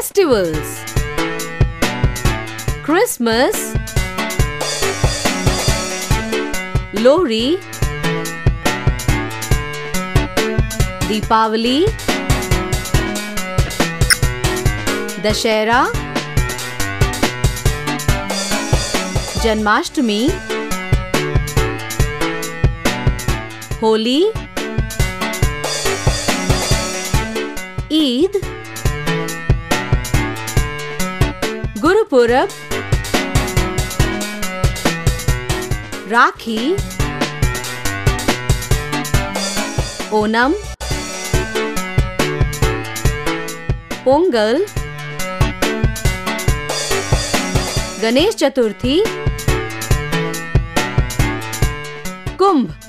Festivals: Christmas, Lohri, Deepavali, Dashera, Janmashtami, Holi, Eid, Gurupurab, Rakhi, Onam, Pongal, Ganesh Chaturthi, Kumbh।